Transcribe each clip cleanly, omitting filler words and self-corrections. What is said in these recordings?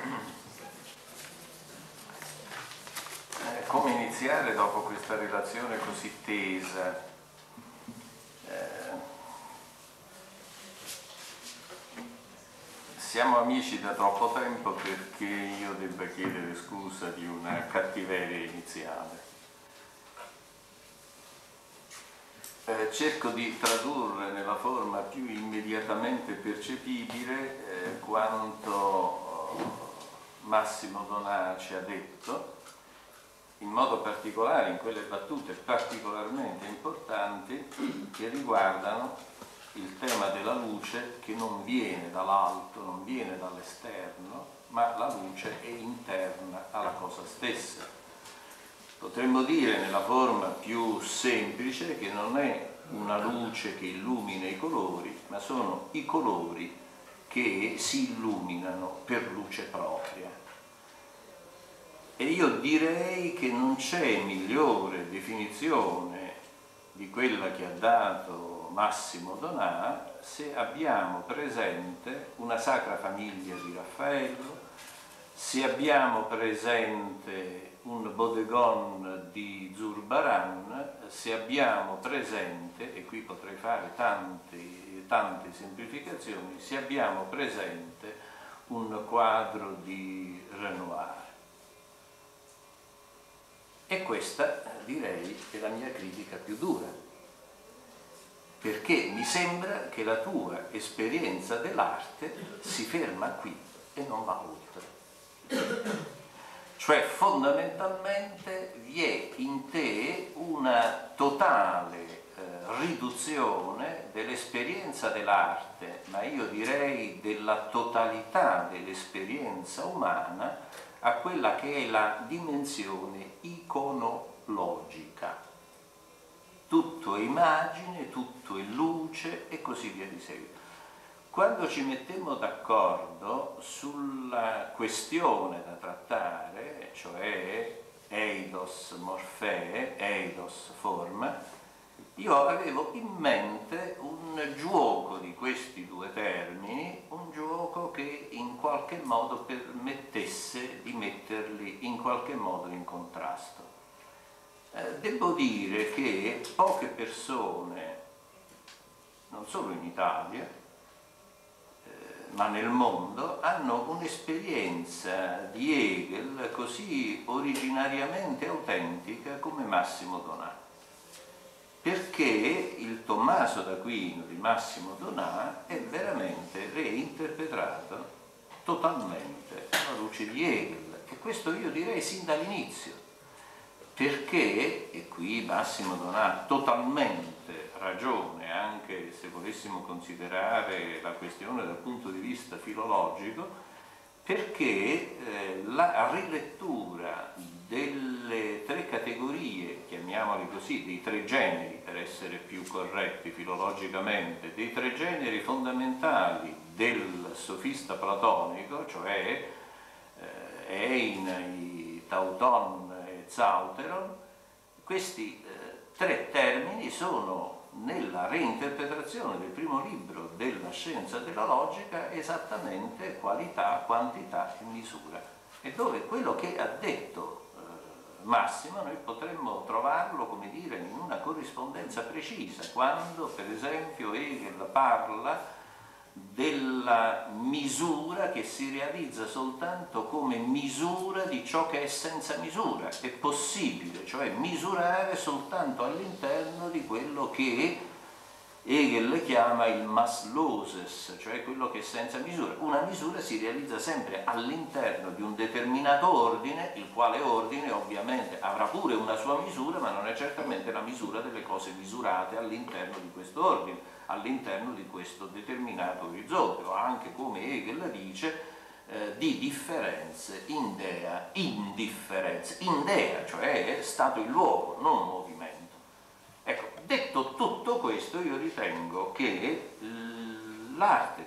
Come iniziare dopo questa relazione così tesa? Siamo amici da troppo tempo perché io debba chiedere scusa di una cattiveria iniziale. Cerco di tradurre nella forma più immediatamente percepibile quanto Massimo Donà ci ha detto, in modo particolare in quelle battute particolarmente importanti che riguardano il tema della luce, che non viene dall'alto, non viene dall'esterno, ma la luce è interna alla cosa stessa. Potremmo dire nella forma più semplice che non è una luce che illumina i colori, ma sono i colori che si illuminano per luce propria. E io direi che non c'è migliore definizione di quella che ha dato Massimo Donà se abbiamo presente una Sacra Famiglia di Raffaello, se abbiamo presente un Bodegon di Zurbaran, se abbiamo presente, e qui potrei fare tante semplificazioni, se abbiamo presente un quadro di Renoir. E questa, direi, è la mia critica più dura, perché mi sembra che la tua esperienza dell'arte si ferma qui e non va oltre. Cioè, fondamentalmente vi è in te una totale riduzione dell'esperienza dell'arte, ma io direi della totalità dell'esperienza umana, a quella che è la dimensione iconologica. Tutto è immagine, tutto è luce e così via di seguito. Quando ci mettemmo d'accordo sulla questione da trattare, cioè eidos morfee, eidos forma, io avevo in mente un gioco di questi due termini, un gioco che in qualche modo permettesse di metterli in qualche modo in contrasto. Devo dire che poche persone, non solo in Italia, ma nel mondo, hanno un'esperienza di Hegel così originariamente autentica come Massimo Donà. Perché il Tommaso d'Aquino di Massimo Donà è veramente reinterpretato totalmente alla luce di Hegel, e questo io direi sin dall'inizio, perché, e qui Massimo Donà ha totalmente ragione, anche se volessimo considerare la questione dal punto di vista filologico, perché la rilettura delle tre categorie, chiamiamoli così, dei tre generi, per essere più corretti filologicamente, dei tre generi fondamentali del sofista platonico, cioè Einai, Tauton e Zauteron, questi tre termini sono nella reinterpretazione del primo libro della scienza della logica esattamente qualità, quantità e misura, e dove quello che ha detto Massimo noi potremmo trovarlo, come dire, in una corrispondenza precisa, quando per esempio Hegel parla della misura che si realizza soltanto come misura di ciò che è senza misura. È possibile, cioè misurare soltanto all'interno di quello che Hegel chiama il Maßloses, cioè quello che è senza misura. Una misura si realizza sempre all'interno di un determinato ordine, il quale ordine ovviamente avrà pure una sua misura, ma non è certamente la misura delle cose misurate all'interno di questo ordine, all'interno di questo determinato orizzonte, o anche, come Hegel dice, di differenze in dea, indifferenze, in dea, cioè è stato il luogo, non movimento. Ecco, detto tutto questo, io ritengo che l'arte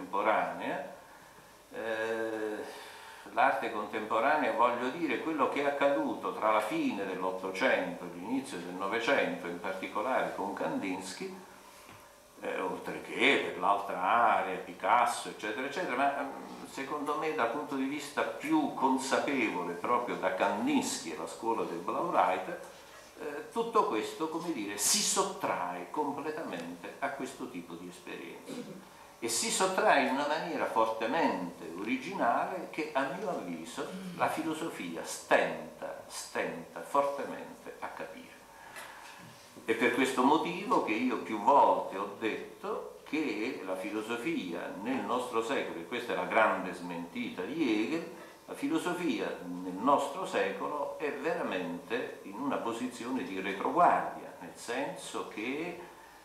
contemporanea, voglio dire, quello che è accaduto tra la fine dell'Ottocento e l'inizio del Novecento, in particolare con Kandinsky, oltre che per l'altra area, Picasso, eccetera, eccetera, ma secondo me dal punto di vista più consapevole proprio da Kandinsky e la scuola del Blaureiter, tutto questo, come dire, si sottrae completamente a questo tipo di esperienza e si sottrae in una maniera fortemente originale che a mio avviso la filosofia stenta fortemente a capire. È per questo motivo che io più volte ho detto che la filosofia nel nostro secolo, e questa è la grande smentita di Hegel, la filosofia nel nostro secolo è veramente in una posizione di retroguardia, nel senso che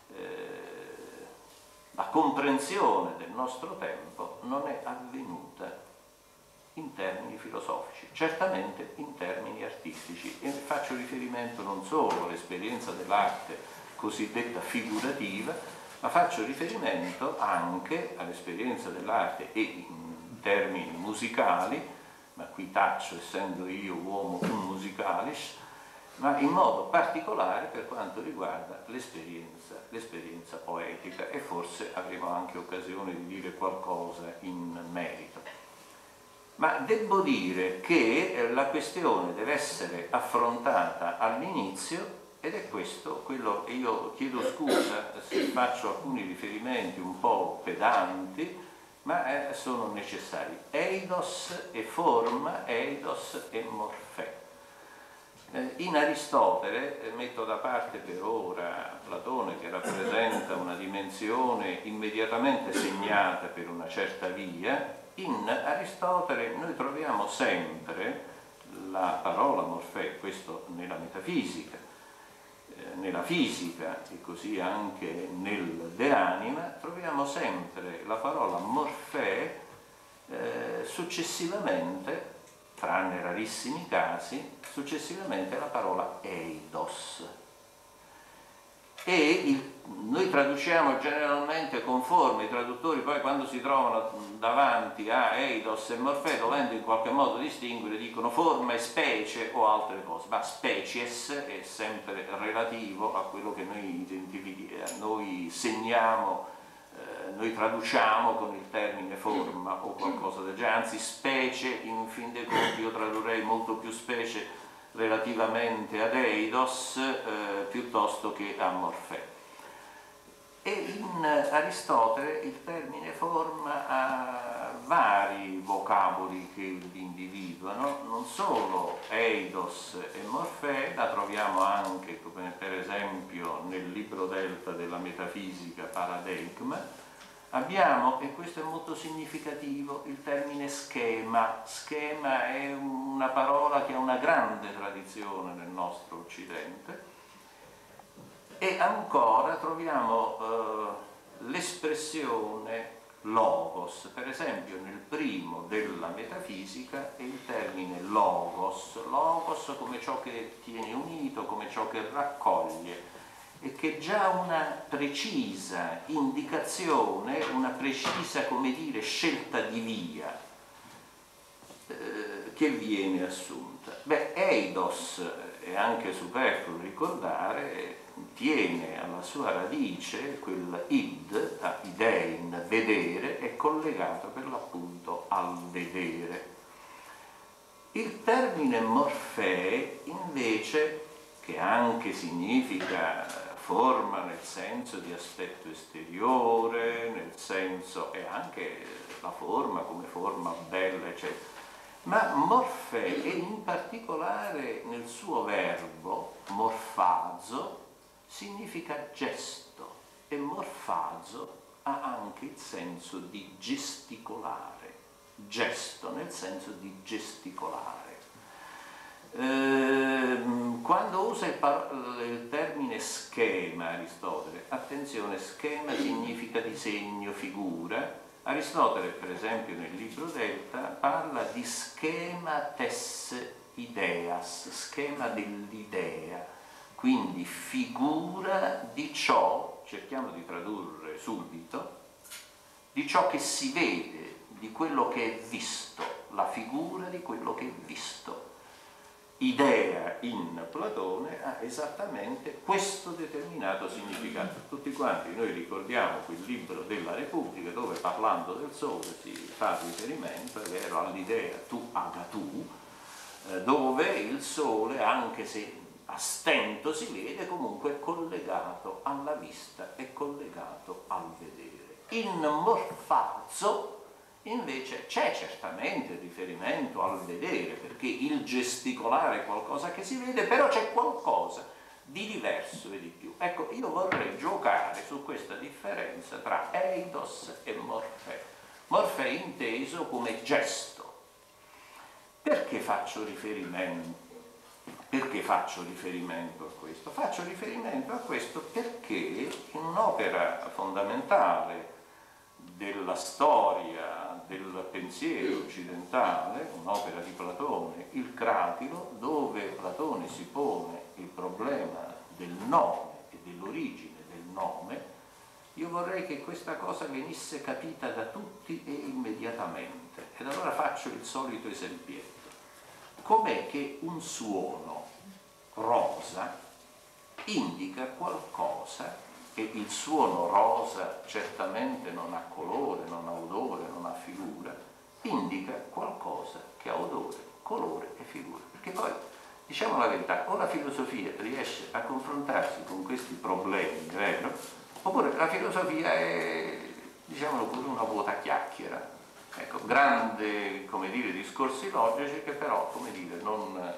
la comprensione del nostro tempo non è avvenuta in termini filosofici, certamente in termini artistici, e faccio riferimento non solo all'esperienza dell'arte cosiddetta figurativa, ma faccio riferimento anche all'esperienza dell'arte e in termini musicali, ma qui taccio, essendo io uomo un musicalis, ma in modo particolare per quanto riguarda l'esperienza poetica, e forse avremo anche occasione di dire qualcosa in merito. Ma devo dire che la questione deve essere affrontata all'inizio, ed è questo quello, e io chiedo scusa se faccio alcuni riferimenti un po' pedanti, ma sono necessari. Eidos e forma, eidos e morfè. In Aristotele, metto da parte per ora Platone, che rappresenta una dimensione immediatamente segnata per una certa via, in Aristotele noi troviamo sempre la parola morfè, questo nella metafisica, nella fisica e così anche nel De Anima, troviamo sempre la parola morfè successivamente, tranne rarissimi casi, successivamente la parola eidos. E noi traduciamo generalmente conforme, i traduttori poi quando si trovano davanti a eidos e morfè, dovendo in qualche modo distinguere, dicono forma e specie o altre cose, ma species è sempre relativo a quello che noi noi segniamo, noi traduciamo con il termine forma o qualcosa del genere, anzi specie, in fin dei conti io tradurrei molto più specie relativamente ad eidos piuttosto che a morfè. E in Aristotele il termine forma ha vari vocaboli che individuano, non solo eidos e morfè, la troviamo anche come per esempio nel libro delta della metafisica Paradeigma. Abbiamo, e questo è molto significativo, il termine schema. Schema è una parola che ha una grande tradizione nel nostro Occidente. E ancora troviamo l'espressione logos, per esempio nel primo della metafisica è il termine logos come ciò che tiene unito, come ciò che raccoglie, e che già una precisa indicazione, una precisa, come dire, scelta di via che viene assunta. Beh, eidos, è anche superfluo ricordare, tiene alla sua radice quel id, idein, vedere, è collegato per l'appunto al vedere. Il termine morfè invece, che anche significa forma nel senso di aspetto esteriore, nel senso, e anche la forma come forma bella, eccetera, ma morfè, e in particolare nel suo verbo morfazo, significa gesto, e morfazo ha anche il senso di gesticolare, gesto nel senso di gesticolare. Quando usa il termine schema Aristotele, attenzione, schema significa disegno, figura. Aristotele, per esempio, nel libro Delta parla di schema tes ideas, schema dell'idea, quindi figura di ciò, cerchiamo di tradurre subito, di ciò che si vede, di quello che è visto, la figura di quello che è visto. idea in Platone ha esattamente questo determinato significato. Tutti quanti noi ricordiamo quel libro della Repubblica dove, parlando del Sole, si fa riferimento, è vero, all'idea tu aga tu, dove il Sole, anche se a stento si vede, comunque è collegato alla vista, è collegato al vedere. In Morfazzo invece c'è certamente riferimento al vedere, perché il gesticolare è qualcosa che si vede, però c'è qualcosa di diverso e di più. Ecco, io vorrei giocare su questa differenza tra eidos e morfè. Morfè inteso come gesto. Perché faccio riferimento? Perché faccio riferimento a questo? Faccio riferimento a questo perché in un'opera fondamentale della storia del pensiero occidentale, un'opera di Platone, il Cratilo, dove Platone si pone il problema del nome e dell'origine del nome, io vorrei che questa cosa venisse capita da tutti e immediatamente. Ed allora faccio il solito esempietto. Com'è che un suono rosa indica qualcosa, e il suono rosa certamente non ha colore, non ha odore, non ha figura, indica qualcosa che ha odore, colore e figura. Perché poi, diciamo la verità, o la filosofia riesce a confrontarsi con questi problemi, vero? Oppure la filosofia è, diciamolo pure, una vuota chiacchiera. Ecco, grande, come dire, discorsi logici che però, come dire, non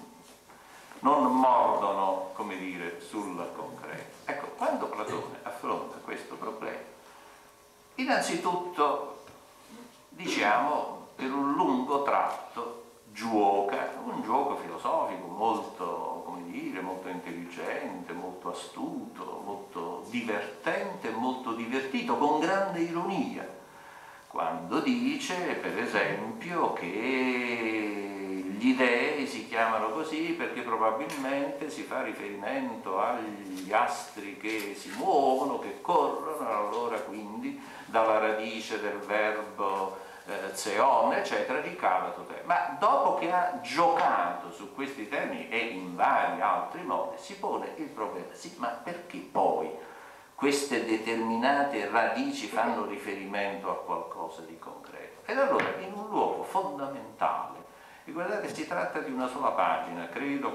mordono, come dire, sul concreto. Ecco, quando Platone affronta questo problema, innanzitutto, diciamo, per un lungo tratto gioca, un gioco filosofico molto, come dire, molto intelligente, molto astuto, molto divertente, molto divertito, con grande ironia, quando dice, per esempio, che gli dei si chiamano così perché probabilmente si fa riferimento agli astri che si muovono, che corrono, allora quindi dalla radice del verbo zeone, eccetera, ricava tutto. Ma dopo che ha giocato su questi termini e in vari altri modi, si pone il problema, sì, ma perché poi queste determinate radici fanno riferimento a qualcosa di concreto? Ed allora, in un luogo fondamentale, e guardate, si tratta di una sola pagina, credo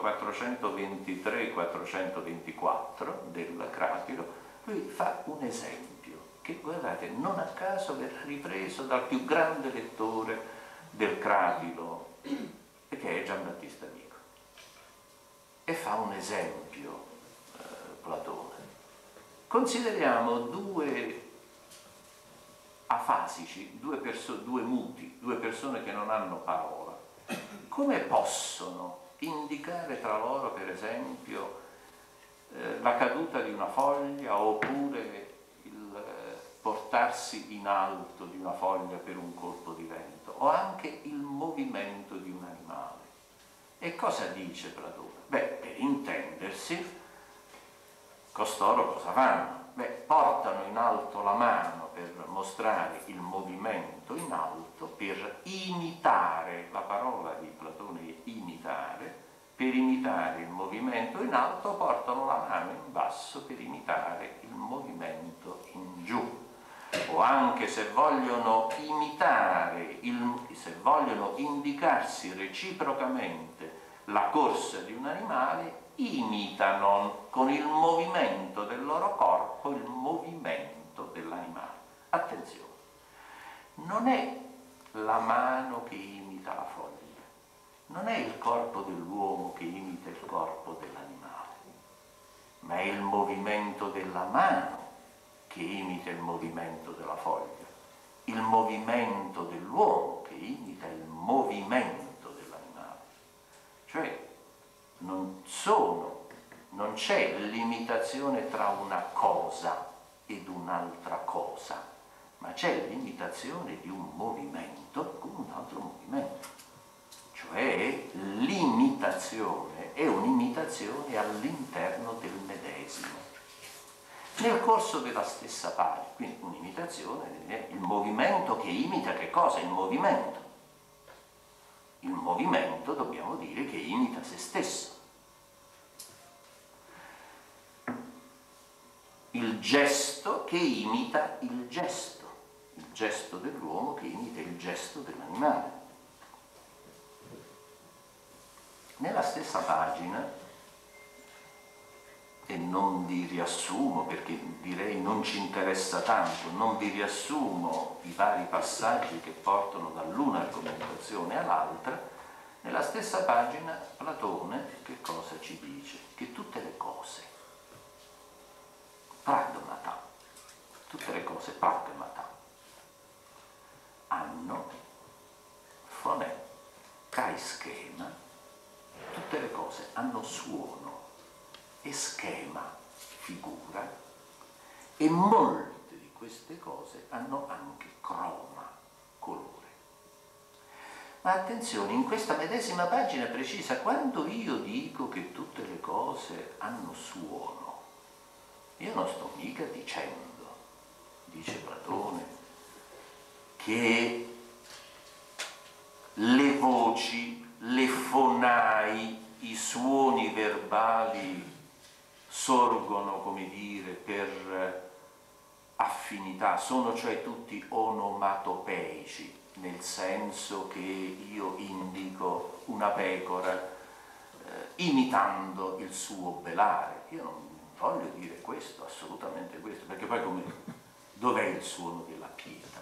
423-424 del Cratilo, lui fa un esempio che, guardate, non a caso verrà ripreso dal più grande lettore del Cratilo, che è Giambattista Vico, e fa un esempio Platone. Consideriamo due afasici, due muti, due persone che non hanno parola. Come possono indicare tra loro, per esempio, la caduta di una foglia oppure il portarsi in alto di una foglia per un colpo di vento, o anche il movimento di un animale? E cosa dice Platone? Beh, per intendersi, costoro cosa fanno? Beh, portano in alto la mano per mostrare il movimento in alto, per imitare, la parola di Platone è imitare, per imitare il movimento in alto portano la mano in basso per imitare il movimento in giù. O anche se vogliono imitare, se vogliono indicarsi reciprocamente la corsa di un animale, imitano con il movimento del loro corpo il movimento dell'animale. Attenzione, non è la mano che imita la foglia, non è il corpo dell'uomo che imita il corpo dell'animale, ma è il movimento della mano che imita il movimento della foglia, il movimento dell'uomo che imita il movimento dell'animale. Cioè, non c'è l'imitazione tra una cosa ed un'altra cosa, ma c'è l'imitazione di un movimento con un altro movimento. Cioè l'imitazione è un'imitazione all'interno del medesimo, nel corso della stessa pagina. Quindi un'imitazione è il movimento che imita che cosa? Il movimento. Il movimento, dobbiamo dire, che imita se il gesto che imita il gesto dell'uomo che imita il gesto dell'animale. Nella stessa pagina, e non vi riassumo perché direi non ci interessa tanto, non vi riassumo i vari passaggi che portano dall'una argomentazione all'altra, nella stessa pagina Platone che cosa ci dice? Che tutte le cose, pragmata, tutte le cose pragmata, hanno fonè, kai schema, tutte le cose hanno suono e schema, figura, e molte di queste cose hanno anche croma, colore. Ma attenzione, in questa medesima pagina precisa, quando io dico che tutte le cose hanno suono, io non sto mica dicendo, dice Platone, che le voci, le fonai, i suoni verbali sorgono, come dire, per affinità, sono cioè tutti onomatopeici, nel senso che io indico una pecora imitando il suo belare. Io non voglio dire questo, assolutamente questo, perché poi dov'è il suono della pietra?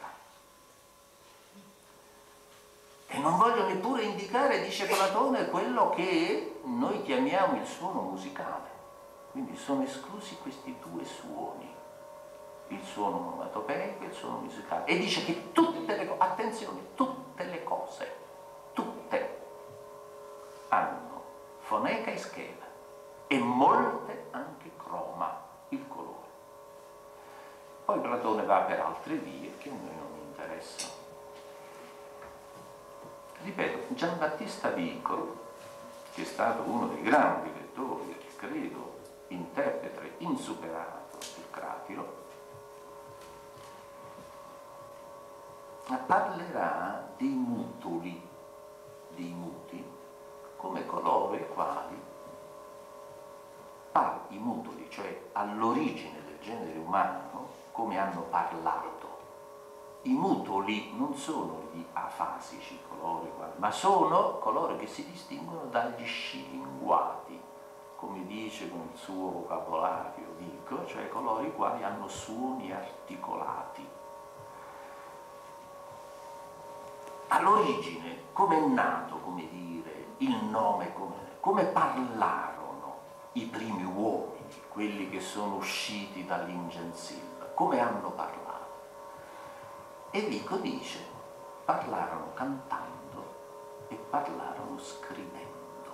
E non voglio neppure indicare, dice Platone, quello che noi chiamiamo il suono musicale. Quindi sono esclusi questi due suoni, il suono onomatopeico e il suono musicale. E dice che tutte le cose, attenzione, tutte le cose, tutte, hanno foneca e schema, e molte anche croma, il colore. Poi Platone va per altre vie che a noi non interessano. Ripeto, Giambattista Vico, che è stato uno dei grandi lettori, credo, interprete insuperato del Cratilo, parlerà dei mutoli, dei muti, come coloro i quali i mutoli, cioè all'origine del genere umano, come hanno parlato. I mutoli non sono gli afasici, coloro i quali, ma sono coloro che si distinguono dagli scilinguati, come dice con il suo vocabolario Vico, cioè coloro i quali hanno suoni articolati. All'origine, come è nato, come dire, il nome, come parlarono i primi uomini, quelli che sono usciti dall'Ingensilla, come hanno parlato? E Vico dice, parlarono cantando e parlarono scrivendo.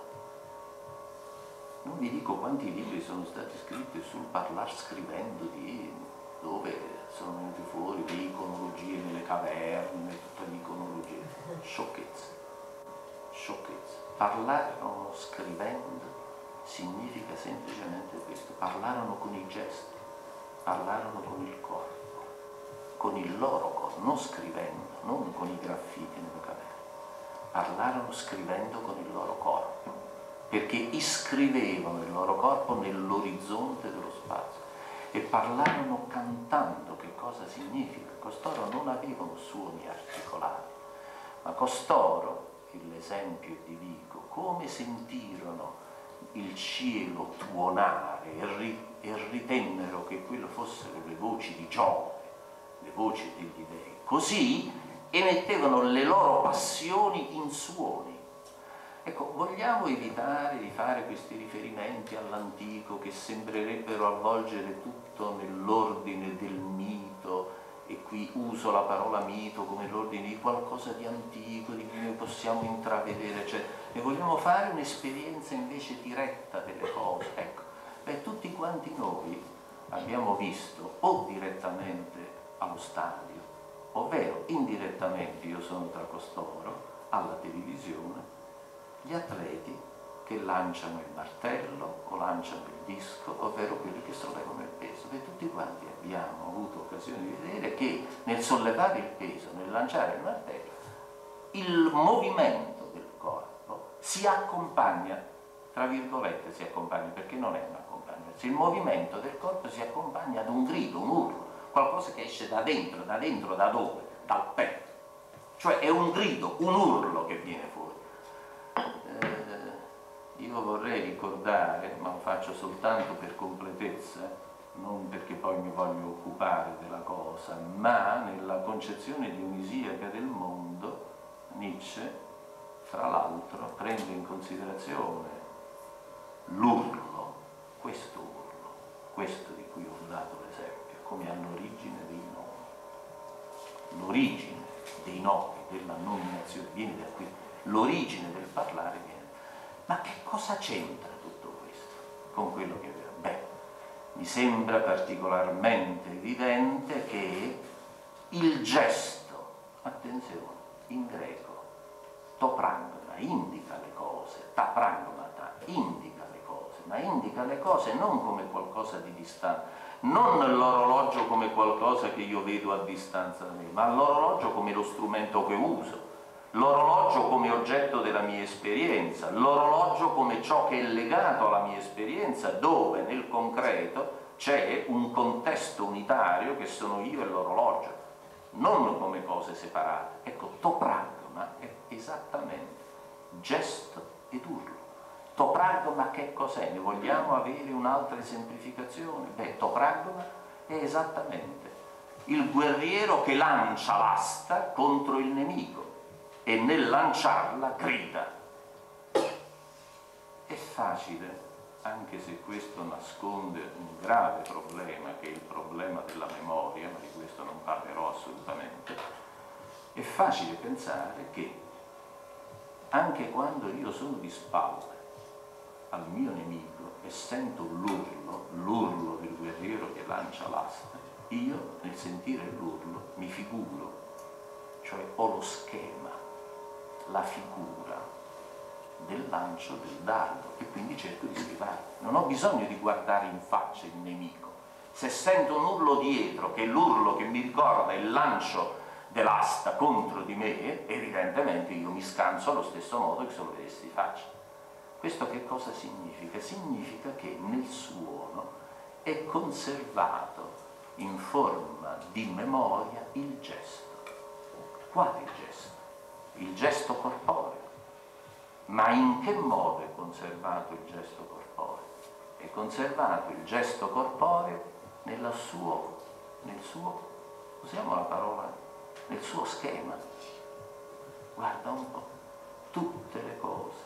Non vi dico quanti libri sono stati scritti sul parlar scrivendo, dove sono venuti fuori le iconologie nelle caverne, tutta l'iconologia. Sciocchezza, sciocchezza. Parlarono scrivendo significa semplicemente questo, parlarono con i gesti, parlarono con il corpo, con il loro corpo, non scrivendo, non con i graffiti nelle caverne, parlarono scrivendo con il loro corpo, perché iscrivevano il loro corpo nell'orizzonte dello spazio, e parlarono cantando. Che cosa significa? Costoro non avevano suoni articolati, ma costoro, l'esempio di Vico, come sentirono il cielo tuonare e ritennero che quello fossero le voci di Giove, le voci degli dei, così emettevano le loro passioni in suoni. Ecco, vogliamo evitare di fare questi riferimenti all'antico che sembrerebbero avvolgere tutto nell'ordine del mito, e qui uso la parola mito come l'ordine di qualcosa di antico, di cui noi possiamo intravedere, cioè ne vogliamo fare un'esperienza invece diretta delle cose. Ecco, tutti quanti noi abbiamo visto o direttamente allo stadio, ovvero indirettamente, io sono tra costoro, alla televisione, gli atleti che lanciano il martello o lanciano il disco, ovvero quelli che sollevano il peso. E tutti quanti abbiamo avuto occasione di vedere che nel sollevare il peso, nel lanciare il martello, il movimento del corpo si accompagna, tra virgolette si accompagna, perché non è un accompagnamento, accompagnarsi. Il movimento del corpo si accompagna ad un grido, un urlo, qualcosa che esce da dentro, da dove? Dal petto. Cioè è un grido, un urlo che viene fuori. Io vorrei ricordare, ma lo faccio soltanto per completezza, non perché poi mi voglio occupare della cosa, ma nella concezione dionisiaca del mondo, Nietzsche, fra l'altro, prende in considerazione l'urlo, questo di cui ho dato l'esempio, come all'origine dei nomi. L'origine dei nomi, della nominazione, viene da qui. L'origine del parlare viene. Ma che cosa c'entra tutto questo con quello che aveva? Beh, mi sembra particolarmente evidente che il gesto, attenzione, in greco, topragma indica le cose, tapragmata indica le cose, ma indica le cose non come qualcosa di distante, non l'orologio come qualcosa che io vedo a distanza da me, ma l'orologio come lo strumento che uso, l'orologio come oggetto della mia esperienza, l'orologio come ciò che è legato alla mia esperienza, dove nel concreto c'è un contesto unitario che sono io e l'orologio, non come cose separate. Ecco, topragma è esattamente gesto ed urlo. Topragma che cos'è? Ne vogliamo avere un'altra esemplificazione? Beh, topragma è esattamente il guerriero che lancia l'asta contro il nemico e nel lanciarla grida. È facile, anche se questo nasconde un grave problema, che è il problema della memoria, ma di questo non parlerò assolutamente, è facile pensare che anche quando io sono di spalle al mio nemico e sento l'urlo del guerriero che lancia l'asta, io nel sentire l'urlo mi figuro, cioè ho lo schema, la figura del lancio del dardo e quindi cerco di schivare. Non ho bisogno di guardare in faccia il nemico. Se sento un urlo dietro, che è l'urlo che mi ricorda il lancio dell'asta contro di me, evidentemente io mi scanso allo stesso modo che se lo vedessi di faccia. Questo che cosa significa? Significa che nel suono è conservato in forma di memoria il gesto. Quale gesto? Il gesto corporeo. Ma in che modo è conservato il gesto corporeo? È conservato il gesto corporeo nel suo, usiamo la parola, nel suo schema. Guarda un po', tutte le cose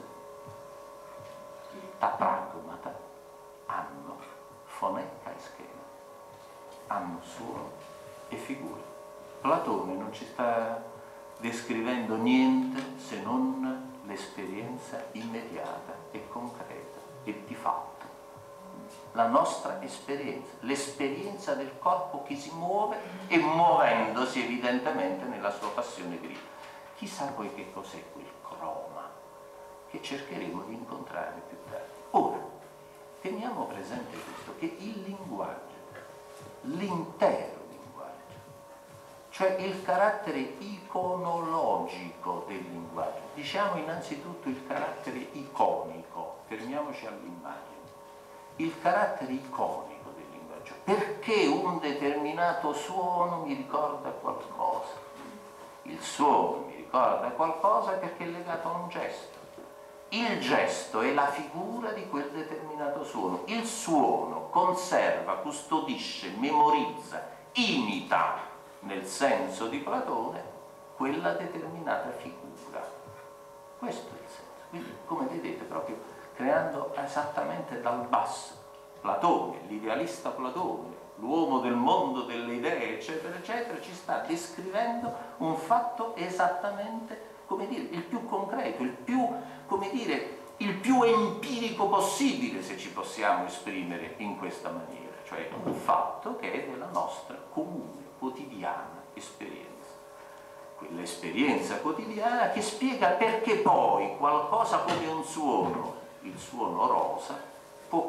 tapragmata hanno fonetica e schema, hanno suono e figura. Platone non ci sta descrivendo niente se non l'esperienza immediata e concreta e di fatto. La nostra esperienza, l'esperienza del corpo che si muove e muovendosi evidentemente nella sua passione grigia. Chissà poi che cos'è quel croma che cercheremo di incontrare più tardi. Ora, teniamo presente questo, che il linguaggio, l'intero linguaggio, cioè il carattere iconologico del linguaggio, diciamo innanzitutto il carattere iconico, fermiamoci all'immagine, il carattere iconico del linguaggio, perché un determinato suono mi ricorda qualcosa, il suono mi ricorda qualcosa perché è legato a un gesto. Il gesto è la figura di quel determinato suono. Il suono conserva, custodisce, memorizza, imita, nel senso di Platone, quella determinata figura. Questo è il senso. Quindi, come vedete, proprio creando esattamente dal basso. Platone, l'idealista Platone, l'uomo del mondo delle idee, eccetera, eccetera, ci sta descrivendo un fatto esattamente, come dire, il più concreto, il più, come dire, il più empirico possibile, se ci possiamo esprimere in questa maniera, cioè un fatto che è della nostra comune, quotidiana esperienza. Quell'esperienza quotidiana che spiega perché poi qualcosa come un suono, il suono rosa, può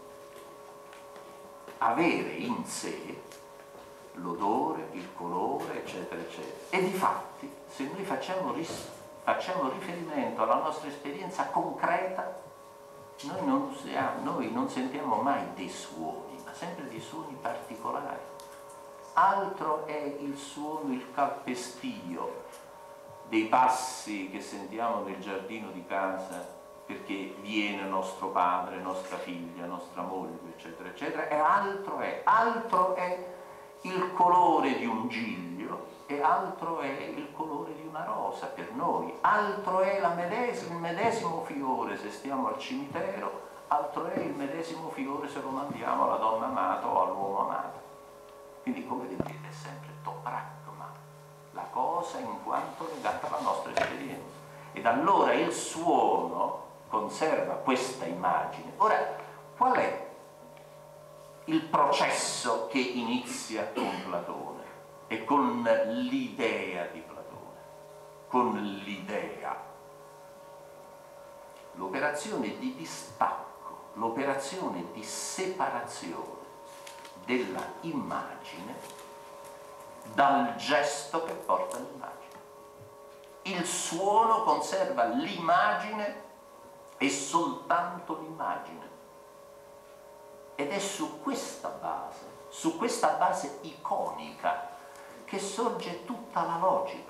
avere in sé l'odore, il colore, eccetera, eccetera. E difatti, se noi facciamo riferimento alla nostra esperienza concreta, noi non sentiamo mai dei suoni, ma sempre dei suoni particolari. Altro è il suono, il calpestio dei passi che sentiamo nel giardino di casa perché viene nostro padre, nostra figlia, nostra moglie, eccetera, eccetera, e altro è il colore di un giglio e altro è il colore di una rosa per noi, altro è il medesimo fiore se stiamo al cimitero, altro è il medesimo fiore se lo mandiamo alla donna amata o all'uomo amato. Quindi, come vedete, è sempre topragma, la cosa in quanto legata alla nostra esperienza. Ed allora il suono conserva questa immagine. Ora, qual è il processo che inizia con Platone e con l'idea di Platone? Con l'idea. L'operazione di distacco, l'operazione di separazione della immagine dal gesto che porta l'immagine. Il suono conserva l'immagine e soltanto l'immagine. Ed è su questa base iconica, che sorge tutta la logica.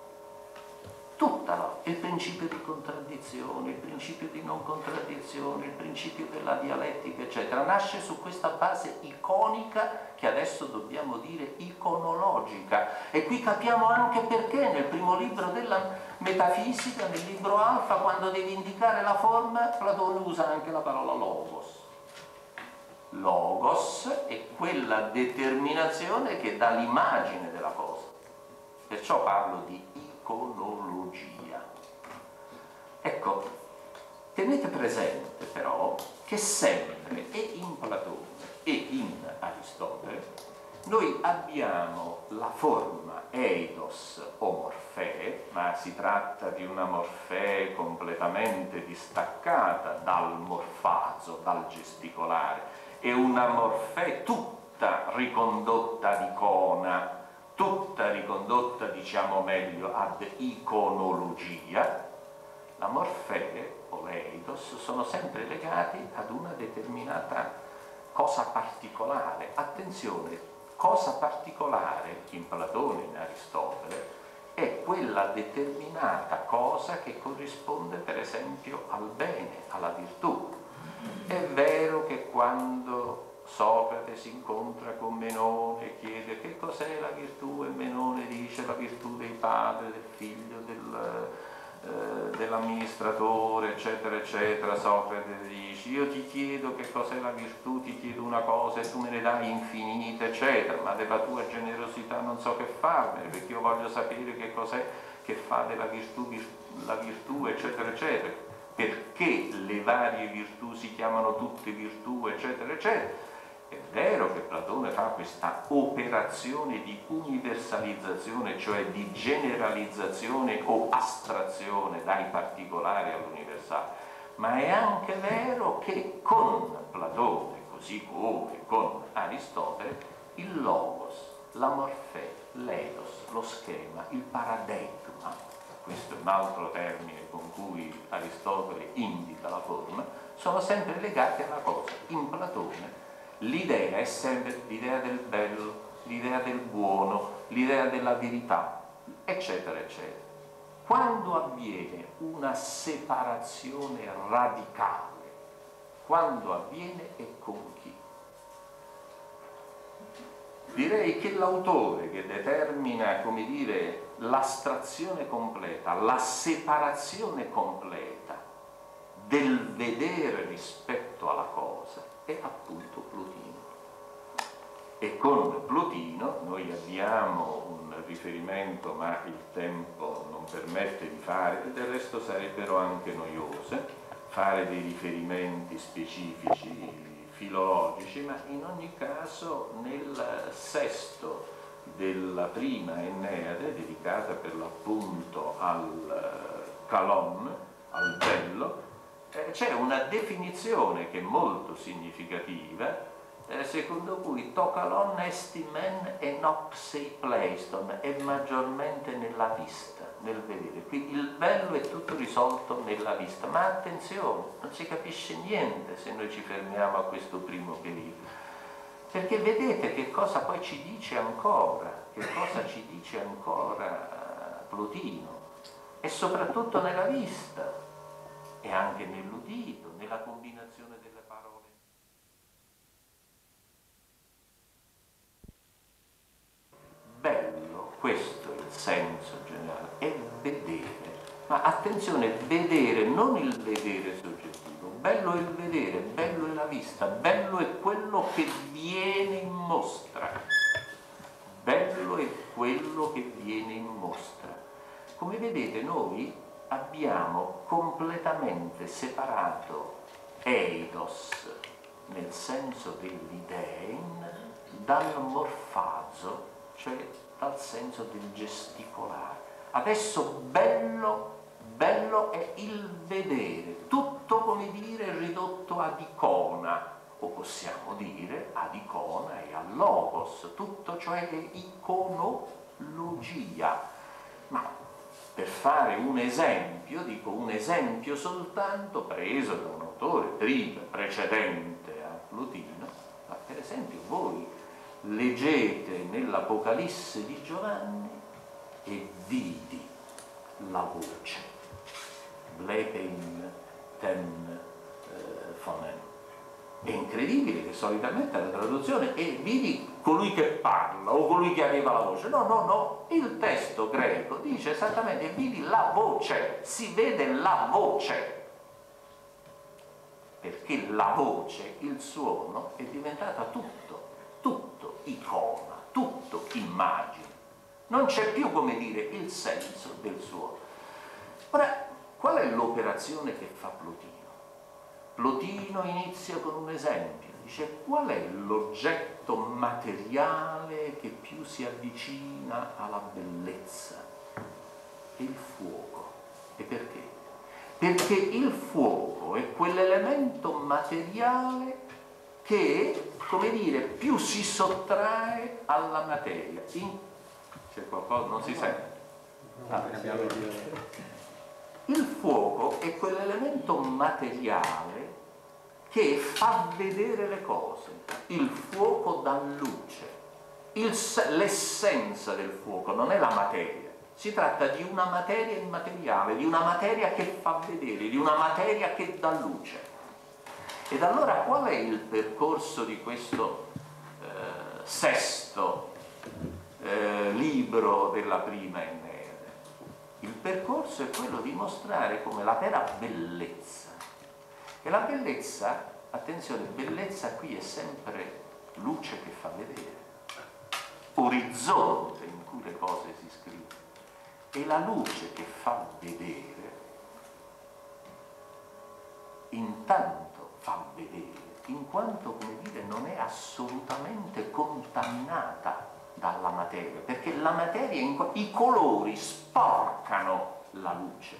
Il principio di contraddizione, il principio di non contraddizione, il principio della dialettica, eccetera, nasce su questa base iconica che adesso dobbiamo dire iconologica. E qui capiamo anche perché nel primo libro della metafisica, nel libro Alfa, quando devi indicare la forma, Platone usa anche la parola logos. Logos è quella determinazione che dà l'immagine della cosa. Perciò parlo di iconologia. Ecco, tenete presente però che sempre e in Platone e in Aristotele noi abbiamo la forma eidos o morfee, ma si tratta di una morfee completamente distaccata dal morfazo, dal gesticolare, è una morfee tutta ricondotta ad icona, tutta ricondotta, diciamo meglio, ad iconologia. La morfee o l'eidos sono sempre legati ad una determinata cosa particolare. Attenzione, cosa particolare in Platone e in Aristotele è quella determinata cosa che corrisponde per esempio al bene, alla virtù. È vero che quando Socrate si incontra con Menone e chiede che cos'è la virtù e Menone dice la virtù dei padri, del figlio, dell'amministratore, eccetera, eccetera. Socrate dice: io ti chiedo che cos'è la virtù, ti chiedo una cosa e tu me ne dai infinite, eccetera, ma della tua generosità non so che farmene, perché io voglio sapere che cos'è che fa della virtù la virtù, eccetera, eccetera, perché le varie virtù si chiamano tutte virtù, eccetera, eccetera. È vero che Platone fa questa operazione di universalizzazione, cioè di generalizzazione o astrazione dai particolari all'universale, ma è anche vero che con Platone, così come con Aristotele, il logos, la morfè, l'eidos, lo schema, il paradigma, questo è un altro termine con cui Aristotele indica la forma, sono sempre legati alla cosa. In Platone l'idea è sempre l'idea del bello, l'idea del buono, l'idea della verità, eccetera, eccetera. Quando avviene una separazione radicale, quando avviene e con chi? Direi che l'autore che determina, come dire, l'astrazione completa, la separazione completa del vedere rispetto alla cosa è appunto Plotino. E con Plotino noi abbiamo un riferimento, ma il tempo non permette di fare, e del resto sarebbero anche noiose, fare dei riferimenti specifici filologici, ma in ogni caso nel sesto della prima Enneade, dedicata per l'appunto al Calon, al bello, c'è una definizione che è molto significativa secondo cui tocalon esti men e noc sei pleiston, è maggiormente nella vista, nel vedere. Qui il bello è tutto risolto nella vista, ma attenzione, non si capisce niente se noi ci fermiamo a questo primo periodo, perché vedete che cosa poi ci dice ancora, Plotino, e soprattutto nella vista e anche nell'udito, nella combinazione delle parole. Bello, questo è il senso generale, è vedere. Ma attenzione, vedere, non il vedere soggettivo. Bello è il vedere, bello è la vista, bello è quello che viene in mostra. Bello è quello che viene in mostra. Come vedete, noi abbiamo completamente separato eidos, nel senso dell'idein, dal morfazo, cioè dal senso del gesticolare. Adesso bello è il vedere, tutto, come dire, ridotto ad icona, o possiamo dire ad icona e al logos, tutto, cioè iconologia. Ma per fare un esempio, dico un esempio soltanto preso da un autore precedente a Plotino, ma per esempio voi leggete nell'Apocalisse di Giovanni e vidi la voce, blepein ten phonen. È incredibile che solitamente la traduzione è vidi colui che parla o colui che aveva la voce. No, il testo greco dice esattamente vidi la voce, si vede la voce, perché la voce, il suono, è diventata tutto icona, tutto immagine. Non c'è più, come dire, il senso del suono. Ora, qual è l'operazione che fa Plotino? Plotino inizia con un esempio, dice qual è l'oggetto materiale che più si avvicina alla bellezza? È il fuoco. E perché? Perché il fuoco è quell'elemento materiale che, come dire, più si sottrae alla materia. C'è qualcosa? Non si sente? Il fuoco è quell'elemento materiale che fa vedere le cose. Il fuoco dà luce. L'essenza del fuoco non è la materia. Si tratta di una materia immateriale, di una materia che fa vedere, di una materia che dà luce. Ed allora qual è il percorso di questo sesto libro della prima Enneade? Il percorso è quello di mostrare come la vera bellezza. E la bellezza, attenzione, bellezza qui è sempre luce che fa vedere, orizzonte in cui le cose si scrivono. E la luce che fa vedere, intanto fa vedere, in quanto, come dire, non è assolutamente contaminata dalla materia, perché la materia, i colori sporcano la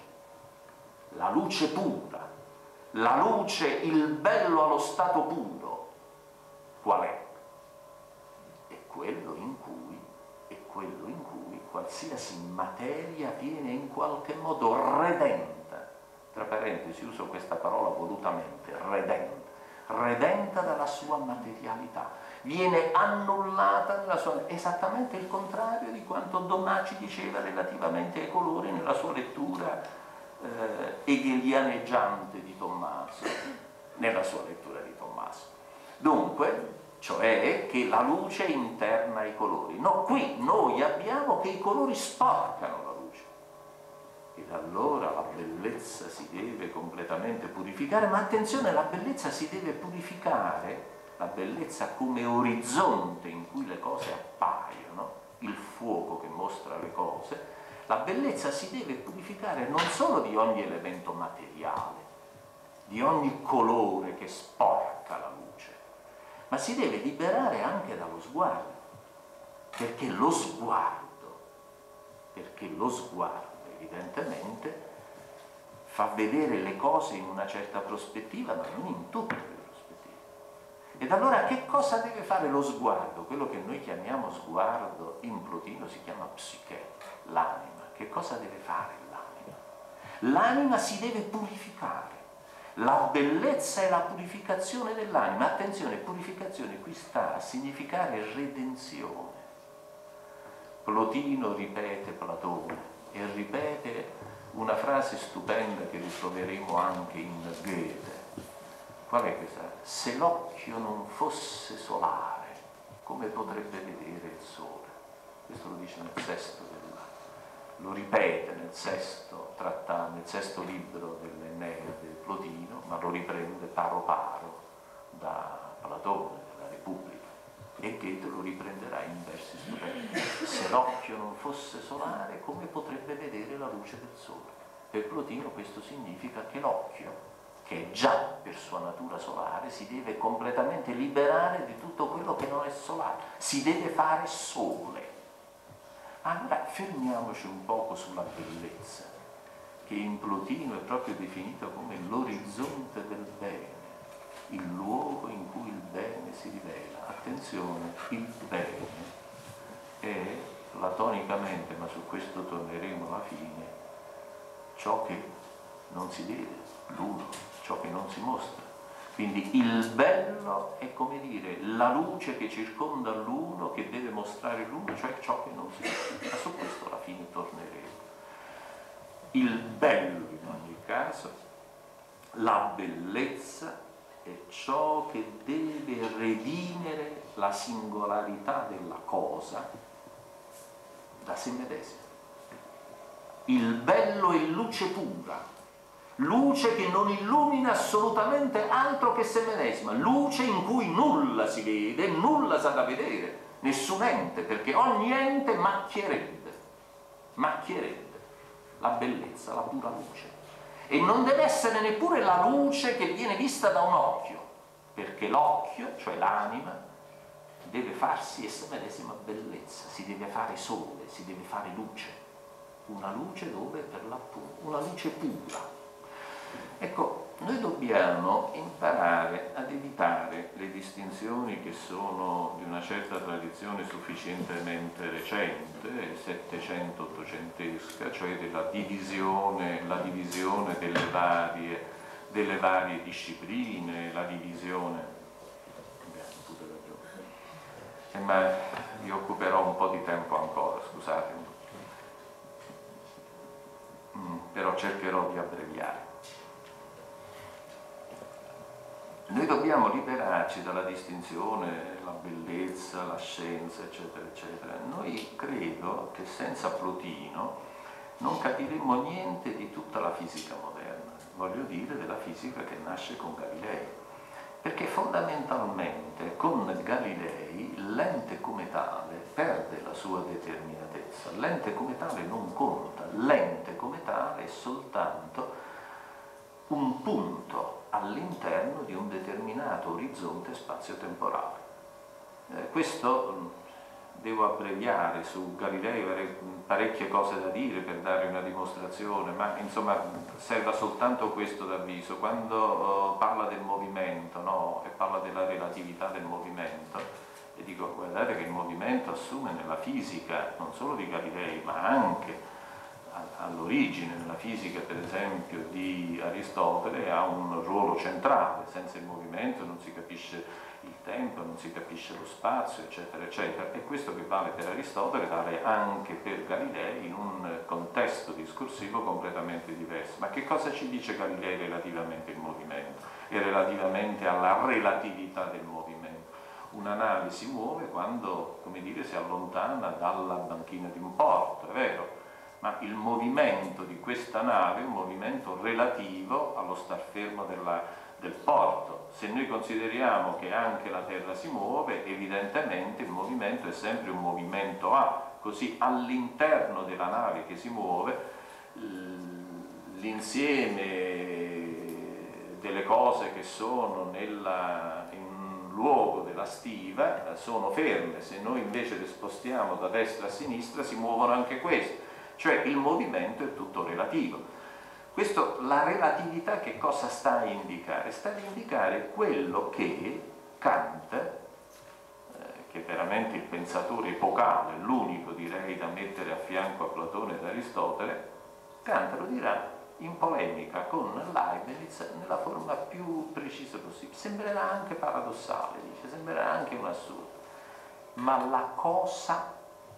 luce pura, la luce, il bello allo stato puro. Qual è? È quello in cui qualsiasi materia viene in qualche modo redenta, tra parentesi uso questa parola volutamente, redenta dalla sua materialità, viene annullata nella sua, esattamente il contrario di quanto Donaci diceva relativamente ai colori nella sua lettura hegelianeggiante di Tommaso, Dunque, cioè che la luce interna i colori. No, qui noi abbiamo che i colori sporcano la luce. Ed allora la bellezza si deve completamente purificare, ma attenzione, la bellezza si deve purificare, la bellezza come orizzonte in cui le cose appaiono, il fuoco che mostra le cose, la bellezza si deve purificare non solo di ogni elemento materiale, di ogni colore che sporca la luce, ma si deve liberare anche dallo sguardo, perché lo sguardo evidentemente fa vedere le cose in una certa prospettiva, ma non in tutte le prospettive. Ed Ed allora che cosa deve fare lo sguardo? Quello che noi chiamiamo sguardo in Plotino si chiama psiche, l'anima. Che cosa deve fare l'anima? L'anima si deve purificare. La bellezza è la purificazione dell'anima. Attenzione, purificazione qui sta a significare redenzione. Plotino ripete Platone e ripete una frase stupenda che ritroveremo anche in Goethe. Qual è questa? Se l'occhio non fosse solare, come potrebbe vedere il sole? Questo lo dice nel sesto lo ripete nel sesto libro dell'Eneide Plotino, ma lo riprende paro paro da Platone, della Repubblica. E Goethe lo riprenderà in versi stupendi. Se l'occhio non fosse solare, come potrebbe vedere la luce del sole? Per Plotino questo significa che l'occhio, che è già per sua natura solare, si deve completamente liberare di tutto quello che non è solare, si deve fare sole. Allora fermiamoci un poco sulla bellezza, che in Plotino è proprio definita come l'orizzonte del bene, il luogo in cui il bene si rivela. Attenzione, il bene è platonicamente, ma su questo torneremo alla fine, ciò che non si vede, l'uno, ciò che non si mostra. Quindi il bello è, come dire, la luce che circonda l'uno, che deve mostrare l'uno, cioè ciò che non si vede. Ma su questo alla fine torneremo. Il bello in ogni caso, la bellezza è ciò che deve redimere la singolarità della cosa da se medesima. Il bello è luce pura, luce che non illumina assolutamente altro che se medesima, luce in cui nulla si vede, nulla s'ha da vedere, nessun ente, perché ogni ente macchierebbe la bellezza, la pura luce. E non deve essere neppure la luce che viene vista da un occhio, perché l'occhio, cioè l'anima, deve farsi essa medesima bellezza, si deve fare sole, si deve fare luce, una luce dove per l'appunto, una luce pura. Ecco, noi dobbiamo imparare ad evitare le distinzioni che sono di una certa tradizione sufficientemente recente, settecento-ottocentesca, cioè della divisione, la divisione delle varie discipline, la divisione. Pure ragione. Ma vi occuperò un po' di tempo ancora, scusatemi, però cercherò di abbreviare. Noi dobbiamo liberarci dalla distinzione, la bellezza, la scienza, eccetera, eccetera. Noi credo che senza Plotino non capiremo niente di tutta la fisica moderna, voglio dire della fisica che nasce con Galilei. Perché fondamentalmente con Galilei l'ente come tale perde la sua determinatezza, l'ente come tale non conta, l'ente come tale è soltanto un punto all'interno di un determinato orizzonte spazio-temporale. Questo devo abbreviare, su Galilei avrei parecchie cose da dire per dare una dimostrazione, ma insomma serve soltanto questo d'avviso. Quando parla del movimento, no, e parla della relatività del movimento, e dico guardate che il movimento assume nella fisica non solo di Galilei ma anche all'origine nella fisica per esempio di Aristotele ha un ruolo centrale. Senza il movimento non si capisce il tempo, non si capisce lo spazio, eccetera, eccetera. E questo che vale per Aristotele vale anche per Galilei in un contesto discorsivo completamente diverso. Ma che cosa ci dice Galilei relativamente al movimento e relativamente alla relatività del movimento? Una nave si muove quando, come dire, si allontana dalla banchina di un porto, è vero? Ma il movimento di questa nave è un movimento relativo allo star fermo del porto. Se noi consideriamo che anche la Terra si muove, evidentemente il movimento è sempre un movimento A, così all'interno della nave che si muove l'insieme delle cose che sono in luogo della stiva sono ferme. Se noi invece le spostiamo da destra a sinistra si muovono anche queste. Cioè il movimento è tutto relativo. Questo, la relatività che cosa sta a indicare? Sta a indicare quello che Kant, che è veramente il pensatore epocale, l'unico direi da mettere a fianco a Platone ed Aristotele, Kant lo dirà in polemica con Leibniz nella forma più precisa possibile. Sembrerà anche paradossale, dice, sembrerà anche un assurdo, ma la cosa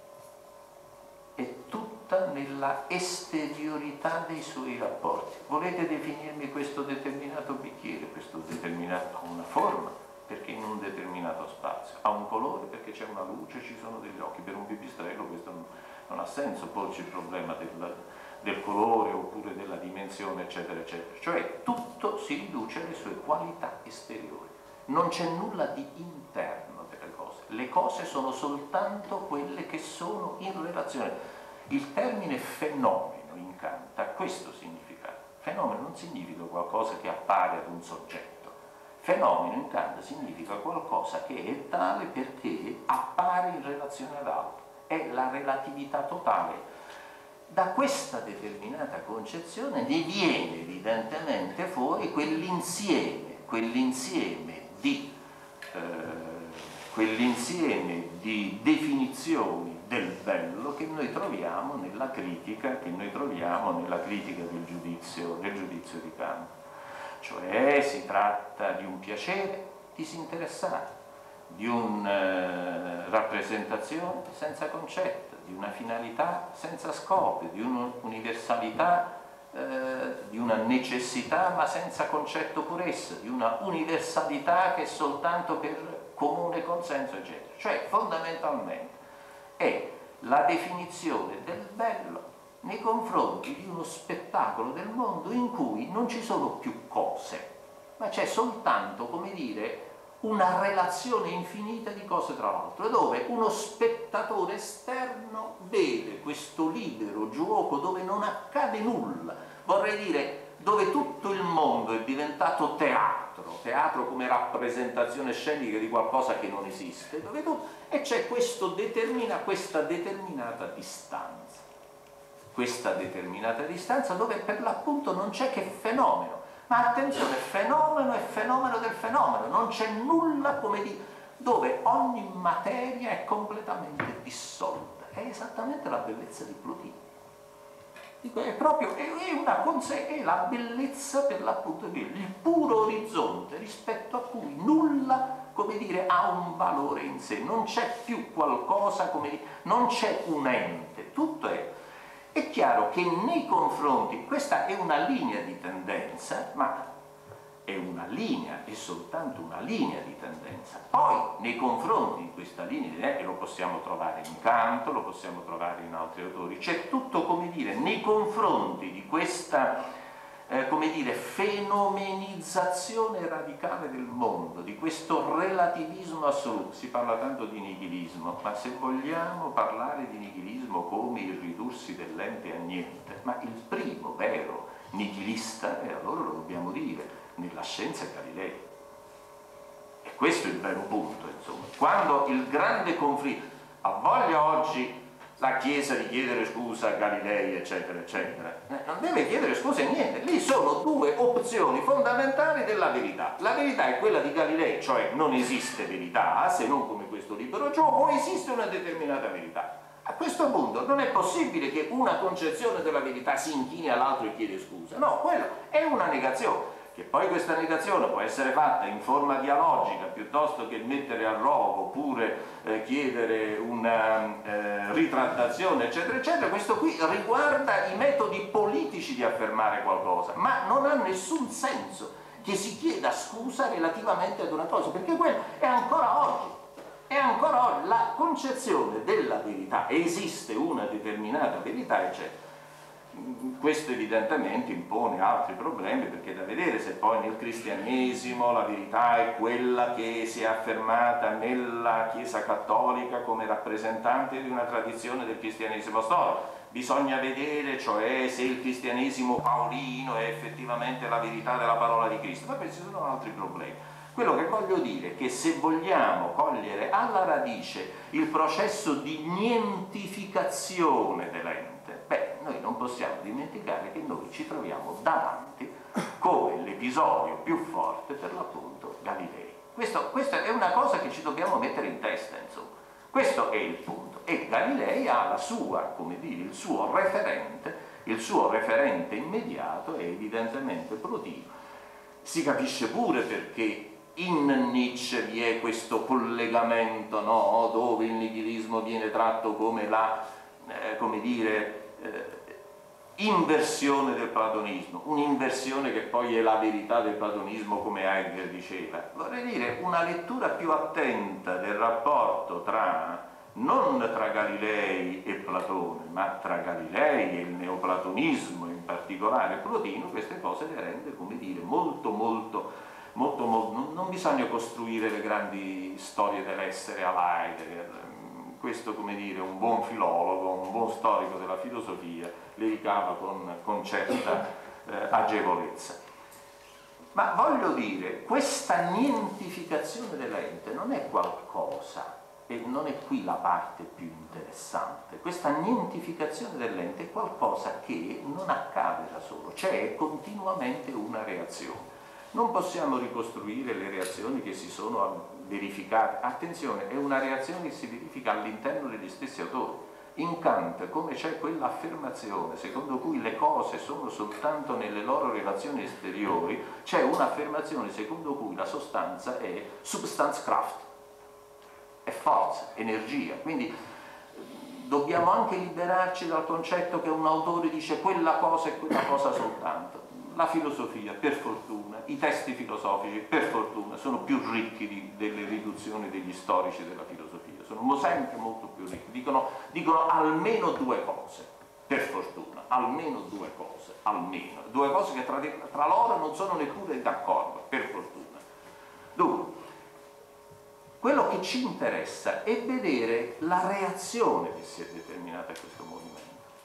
è tutta nella esteriorità dei suoi rapporti. Volete definirmi questo determinato bicchiere? Questo determinato ha una forma, perché in un determinato spazio, ha un colore perché c'è una luce, ci sono degli occhi. Per un pipistrello questo non ha senso porci il problema del colore oppure della dimensione, eccetera, eccetera. Cioè tutto si riduce alle sue qualità esteriori. Non c'è nulla di interno delle cose. Le cose sono soltanto quelle che sono in relazione. Il termine fenomeno in Kant ha questo significato. Fenomeno non significa qualcosa che appare ad un soggetto. Fenomeno in Kant significa qualcosa che è tale perché appare in relazione ad altro. È la relatività totale. Da questa determinata concezione ne viene evidentemente fuori quell'insieme di definizioni del bello che noi troviamo nella critica, del giudizio di Kant. Cioè si tratta di un piacere disinteressato, di una rappresentazione senza concetto, di una finalità senza scopo, di un'universalità, di una necessità ma senza concetto pur essa, di una universalità che è soltanto per comune consenso, eccetera. Cioè fondamentalmente è la definizione del bello nei confronti di uno spettacolo del mondo in cui non ci sono più cose, ma c'è soltanto, come dire, una relazione infinita di cose tra l'altro, dove uno spettatore esterno vede questo libero gioco dove non accade nulla, vorrei dire dove tutto il mondo è diventato teatro come rappresentazione scenica di qualcosa che non esiste, e c'è questa determinata distanza dove per l'appunto non c'è che fenomeno. Ma attenzione, fenomeno è fenomeno del fenomeno, non c'è nulla dove ogni materia è completamente dissolta. È esattamente la bellezza di Plotino. È la bellezza per l'appunto il puro orizzonte rispetto a cui nulla, ha un valore in sé, non c'è più qualcosa, non c'è un ente, tutto è. È chiaro che nei confronti, questa è una linea di tendenza, ma è soltanto una linea di tendenza. Poi nei confronti di questa linea, e lo possiamo trovare in Kant, lo possiamo trovare in altri autori, c'è tutto, nei confronti di questa fenomenizzazione radicale del mondo, di questo relativismo assoluto. Si parla tanto di nichilismo, ma se vogliamo parlare di nichilismo come il ridursi dell'ente a niente, ma il primo vero nichilista, e allora lo dobbiamo dire, nella scienza è Galileo. E questo è il vero punto, insomma. Quando il grande conflitto, ha voglia oggi la Chiesa di chiedere scusa a Galilei, eccetera, eccetera, non deve chiedere scuse a niente. Lì sono due opzioni fondamentali della verità. La verità è quella di Galilei, cioè non esiste verità, se non come questo libero gioco, o esiste una determinata verità. A questo punto non è possibile che una concezione della verità si inchini all'altro e chiede scusa. No, quello è una negazione. Che poi questa negazione può essere fatta in forma dialogica piuttosto che mettere a rogo oppure chiedere una ritrattazione, eccetera, eccetera. Questo qui riguarda i metodi politici di affermare qualcosa, ma non ha nessun senso che si chieda scusa relativamente ad una cosa, perché quello è ancora oggi. La concezione della verità, esiste una determinata verità, eccetera. Questo evidentemente impone altri problemi, perché è da vedere se poi nel cristianesimo la verità è quella che si è affermata nella Chiesa cattolica come rappresentante di una tradizione del cristianesimo storico. Bisogna vedere, cioè, se il cristianesimo paolino è effettivamente la verità della parola di Cristo. Ma questi sono altri problemi. Quello che voglio dire è che se vogliamo cogliere alla radice il processo di nientificazione dell'ente, noi non possiamo dimenticare che noi ci troviamo davanti come l'episodio più forte, per l'appunto, Galilei. Questa è una cosa che ci dobbiamo mettere in testa, insomma. Questo è il punto. E Galilei ha la sua, come dire, il suo referente immediato è evidentemente Plotino. Si capisce pure perché in Nietzsche vi è questo collegamento, no? Dove il nichilismo viene tratto come la, come dire, inversione del platonismo, un'inversione che poi è la verità del platonismo, come Heidegger diceva. Vorrei dire, una lettura più attenta del rapporto non tra Galilei e Platone, ma tra Galilei e il neoplatonismo, in particolare Plotino, queste cose le rende, come dire, molto, non bisogna costruire le grandi storie dell'essere alla Heidegger. Questo, come dire, un buon filologo, un buon storico della filosofia le ricava con certa agevolezza. Ma voglio dire, questa nientificazione dell'ente non è qualcosa, e non è qui la parte più interessante, questa nientificazione dell'ente è qualcosa che non accade da solo, c'è continuamente una reazione. Non possiamo ricostruire le reazioni che si sono verificate. Attenzione, è una reazione che si verifica all'interno degli stessi autori. In Kant, come c'è quell'affermazione secondo cui le cose sono soltanto nelle loro relazioni esteriori, c'è un'affermazione secondo cui la sostanza è Substanzkraft, è forza, energia. Quindi dobbiamo anche liberarci dal concetto che un autore dice quella cosa e quella cosa soltanto. La filosofia, per fortuna, i testi filosofici, per fortuna, sono più ricchi delle riduzioni degli storici della filosofia, sono sempre molto più ricchi, dicono almeno due cose, per fortuna, almeno due cose che tra loro non sono neppure d'accordo, per fortuna. Dunque, quello che ci interessa è vedere la reazione che si è determinata a questo movimento.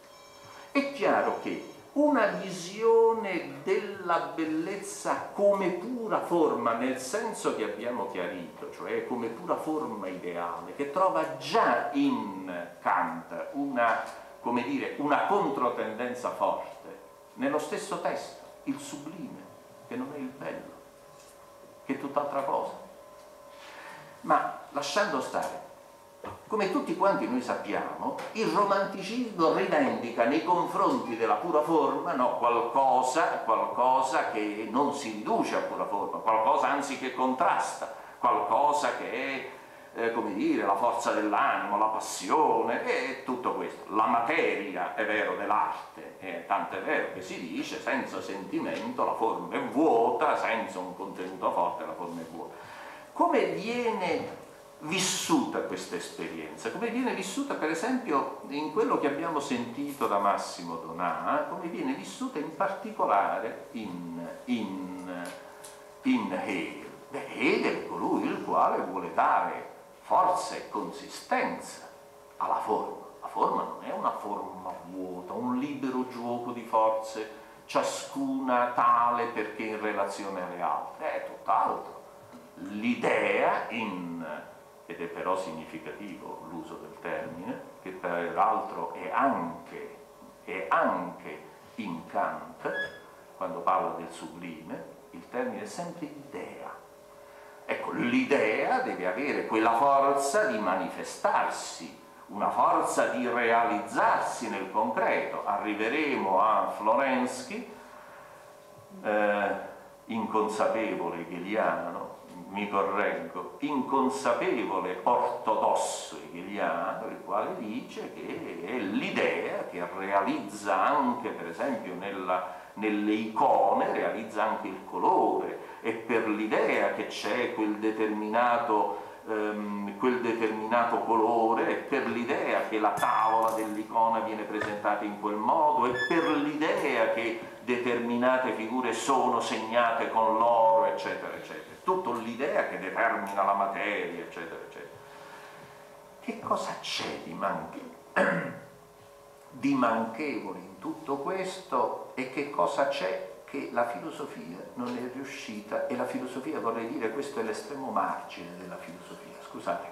È chiaro che una visione della bellezza come pura forma, nel senso che abbiamo chiarito, cioè come pura forma ideale, che trova già in Kant una controtendenza forte, nello stesso testo, il sublime, che non è il bello, che è tutt'altra cosa. Ma lasciando stare, come tutti quanti noi sappiamo, il romanticismo rivendica nei confronti della pura forma, no, qualcosa che non si riduce a pura forma, qualcosa anzi che contrasta, qualcosa che è, come dire, la forza dell'animo, la passione e tutto questo. La materia, è vero, dell'arte, tanto è vero che si dice senza sentimento la forma è vuota, senza un contenuto forte la forma è vuota. Come viene vissuta questa esperienza? Come viene vissuta, per esempio, in quello che abbiamo sentito da Massimo Donà, come viene vissuta in particolare in Hegel. Hegel è colui il quale vuole dare forza e consistenza alla forma. La forma non è una forma vuota, un libero gioco di forze, ciascuna tale perché in relazione alle altre, è tutt'altro. L'idea ed è però significativo l'uso del termine, che peraltro è anche in Kant, quando parla del sublime, il termine è sempre idea. Ecco, l'idea deve avere quella forza di manifestarsi, una forza di realizzarsi nel concreto. Arriveremo a Florensky, inconsapevole hegeliano, mi correggo, inconsapevole ortodosso hegeliano, il quale dice che è l'idea che realizza anche, per esempio, nelle icone, realizza anche il colore, e per l'idea che c'è quel determinato colore, e per l'idea che la tavola dell'icona viene presentata in quel modo, e per l'idea che determinate figure sono segnate con l'oro, eccetera, eccetera. Tutto l'idea che determina la materia, eccetera, eccetera. Che cosa c'è di manchevole in tutto questo, e che cosa c'è che la filosofia non è riuscita, e la filosofia, vorrei dire, questo è l'estremo margine della filosofia, scusate.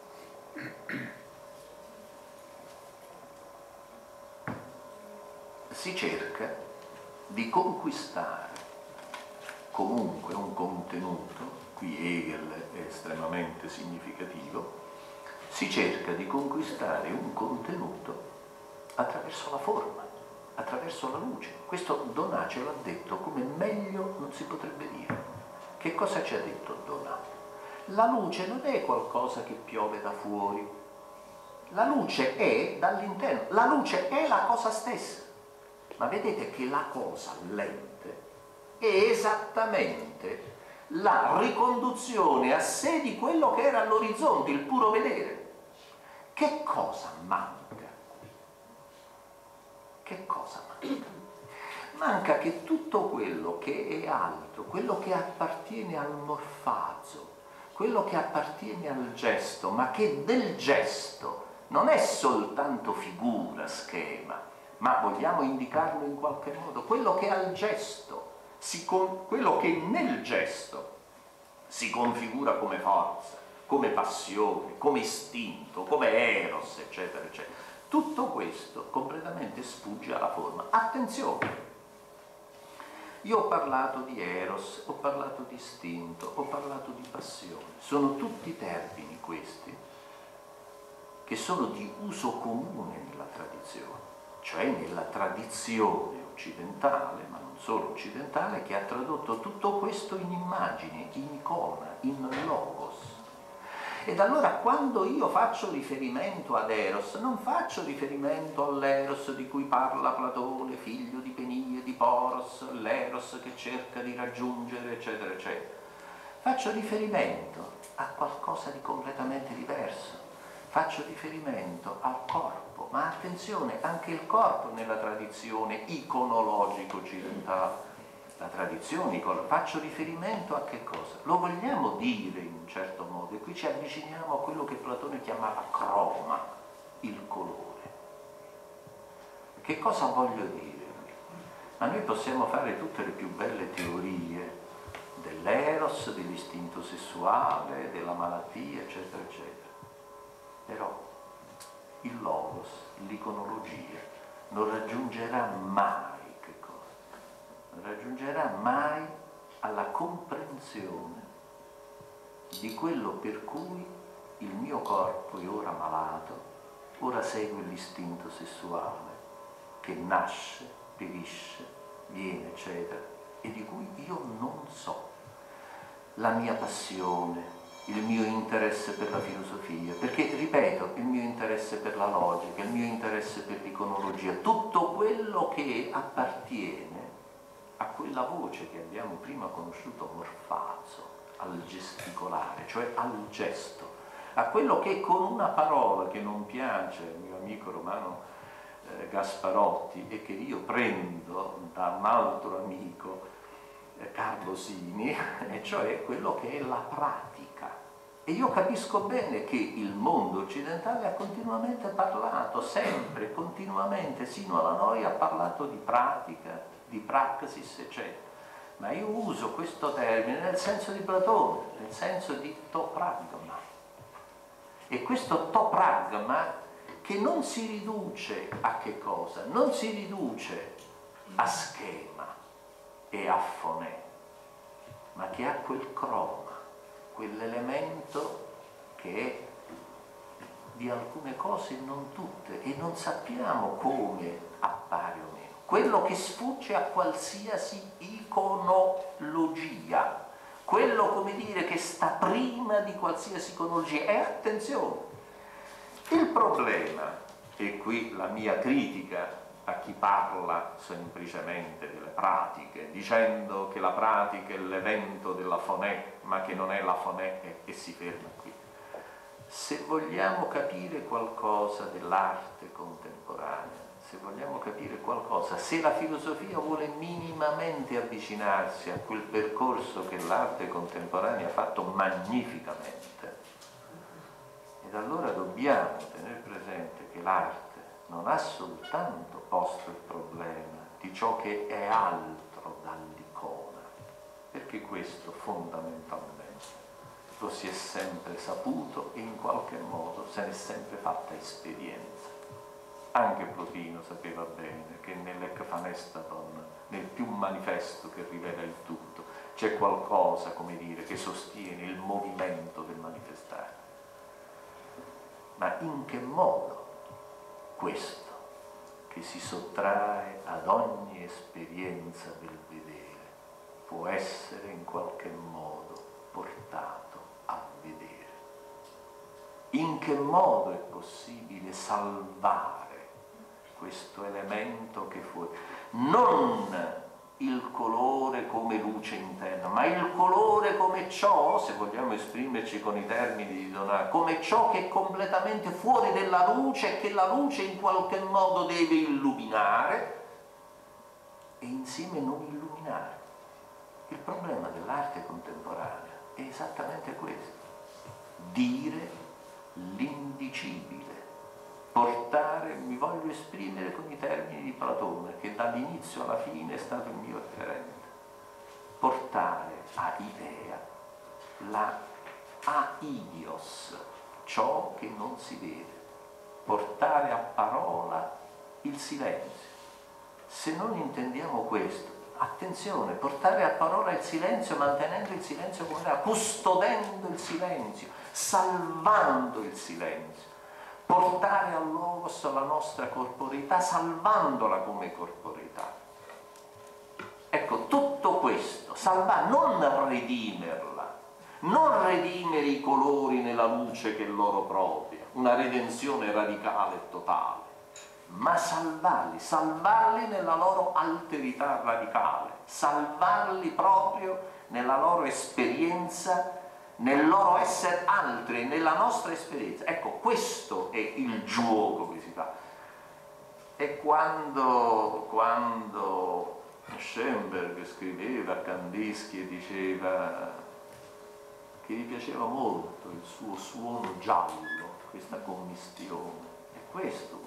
Si cerca di conquistare comunque un contenuto qui Hegel è estremamente significativo, si cerca di conquistare un contenuto attraverso la forma, attraverso la luce. Questo Donà ce l'ha detto come meglio non si potrebbe dire. Che cosa ci ha detto Donà? La luce non è qualcosa che piove da fuori, la luce è dall'interno, la luce è la cosa stessa. Ma vedete che la cosa lente è esattamente la riconduzione a sé di quello che era all'orizzonte, il puro vedere. Che cosa manca? Che cosa manca? Manca che tutto quello che è alto, quello che appartiene al morfazzo, quello che appartiene al gesto, ma che del gesto non è soltanto figura, schema, ma vogliamo indicarlo in qualche modo, quello che al gesto, quello che nel gesto si configura come forza, come passione, come istinto, come eros, eccetera, eccetera. Tutto questo completamente sfugge alla forma. Attenzione! Io ho parlato di eros, ho parlato di istinto, ho parlato di passione. Sono tutti termini questi che sono di uso comune nella tradizione, cioè nella tradizione occidentale, ma non solo occidentale, che ha tradotto tutto questo in immagine, in icona, in logos. Ed allora quando io faccio riferimento ad Eros, non faccio riferimento all'Eros di cui parla Platone, figlio di Penie, di Poros, l'Eros che cerca di raggiungere, eccetera, eccetera. Faccio riferimento a qualcosa di completamente diverso. Faccio riferimento al corpo, ma attenzione, anche il corpo nella tradizione iconologica occidentale. La tradizione, faccio riferimento a che cosa? Lo vogliamo dire in un certo modo, e qui ci avviciniamo a quello che Platone chiamava croma, il colore. Che cosa voglio dire? Ma noi possiamo fare tutte le più belle teorie dell'eros, dell'istinto sessuale, della malattia, eccetera, eccetera. Però il logos, l'iconologia, non raggiungerà mai raggiungerà mai alla comprensione di quello per cui il mio corpo è ora malato, ora segue l'istinto sessuale che nasce, perisce, viene, eccetera, e di cui io non so. La mia passione, il mio interesse per la filosofia, perché, ripeto, il mio interesse per la logica, il mio interesse per l'iconologia, tutto quello che appartiene a quella voce che abbiamo prima conosciuto, morfazzo, al gesticolare, cioè al gesto, a quello che con una parola che non piace al mio amico Romano Gasparotti e che io prendo da un altro amico Carlo Sini, e cioè quello che è la pratica. E io capisco bene che il mondo occidentale ha continuamente parlato, sempre, continuamente, sino alla noia, ha parlato di pratica, di praxis, eccetera. Ma io uso questo termine nel senso di Platone, nel senso di topragma. E questo topragma che non si riduce a che cosa? Non si riduce a schema e a fonè, ma che ha quel croma, quell'elemento che è di alcune cose, non tutte, e non sappiamo come appare o meno. Quello che sfugge a qualsiasi iconologia, quello, come dire, che sta prima di qualsiasi iconologia. E attenzione, il problema, e qui la mia critica a chi parla semplicemente delle pratiche, dicendo che la pratica è l'evento della fonè, ma che non è la fonè, e si ferma qui. Se vogliamo capire qualcosa dell'arte contemporanea, se vogliamo capire qualcosa, se la filosofia vuole minimamente avvicinarsi a quel percorso che l'arte contemporanea ha fatto magnificamente, ed allora dobbiamo tenere presente che l'arte non ha soltanto posto il problema di ciò che è altro dall'icona, perché questo fondamentalmente lo si è sempre saputo e in qualche modo se n'è sempre fatta esperienza. Anche Plotino sapeva bene che nell'Ecfanestaton, nel più manifesto che rivela il tutto, c'è qualcosa, come dire, che sostiene il movimento del manifestare. Ma in che modo questo, che si sottrae ad ogni esperienza del vedere, può essere in qualche modo portato a vedere? In che modo è possibile salvare questo elemento che fu non il colore come luce interna, ma il colore come ciò, se vogliamo esprimerci con i termini di Donato, come ciò che è completamente fuori della luce e che la luce in qualche modo deve illuminare e insieme non illuminare. Il problema dell'arte contemporanea è esattamente questo: dire l'indicibile, portare, mi voglio esprimere con i termini di Platone, che dall'inizio alla fine è stato il mio referente, portare a idea la aidios, ciò che non si vede, portare a parola il silenzio. Se non intendiamo questo, attenzione, portare a parola il silenzio mantenendo il silenzio come era, custodendo il silenzio, salvando il silenzio, portare al logos la nostra corporeità, salvandola come corporeità. Ecco, tutto questo, salvare, non redimerla, non redimere i colori nella luce che è loro propria, una redenzione radicale e totale, ma salvarli nella loro alterità radicale, salvarli proprio nella loro esperienza, nel loro essere altri, nella nostra esperienza. Ecco, questo è il gioco che si fa. E quando Schoenberg scriveva a Kandinsky e diceva che gli piaceva molto il suo suono giallo, questa commistione, e questo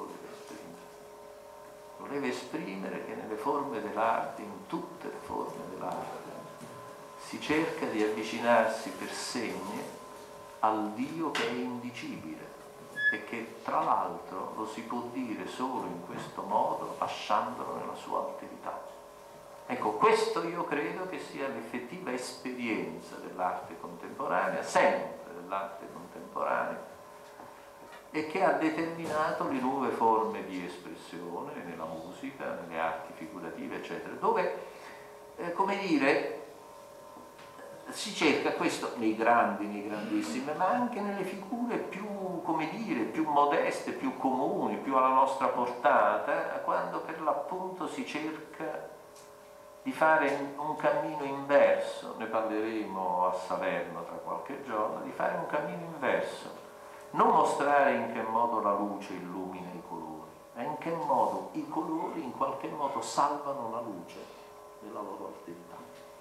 voleva esprimere che nelle forme dell'arte, in tutte le forme dell'arte, si cerca di avvicinarsi per segni al Dio che è indicibile e che tra l'altro lo si può dire solo in questo modo, lasciandolo nella sua alterità. Ecco, questo io credo che sia l'effettiva esperienza dell'arte contemporanea, sempre dell'arte contemporanea, e che ha determinato le nuove forme di espressione nella musica, nelle arti figurative, eccetera, dove, come dire, si cerca questo nei grandi, nei grandissimi, ma anche nelle figure più, come dire, più modeste, più comuni, più alla nostra portata, quando per l'appunto si cerca di fare un cammino inverso. Ne parleremo a Salerno tra qualche giorno, di fare un cammino inverso, non mostrare in che modo la luce illumina i colori, ma in che modo i colori in qualche modo salvano la luce nella loro alterità,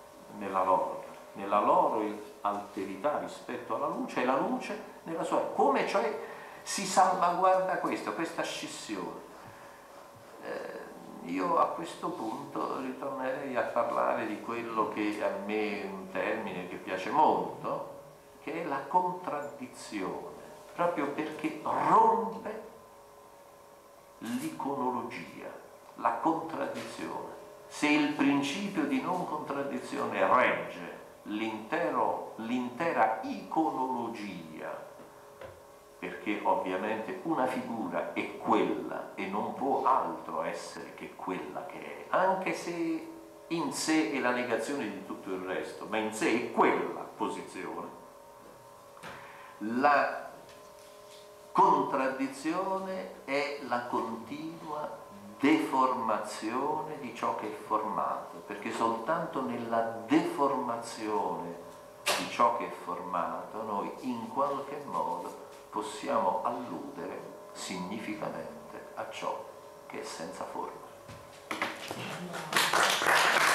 nella loro alterità rispetto alla luce, e la luce nella sua, come cioè si salvaguarda questa scissione. Io a questo punto ritornerei a parlare di quello che a me è un termine che piace molto, che è la contraddizione, proprio perché rompe l'iconologia, la contraddizione. Se il principio di non contraddizione regge l'intera iconologia, perché ovviamente una figura è quella e non può altro essere che quella che è, anche se in sé è la negazione di tutto il resto, ma in sé è quella posizione. La contraddizione è la continua deformazione di ciò che è formato, perché soltanto nella deformazione di ciò che è formato noi in qualche modo possiamo alludere significativamente a ciò che è senza forma.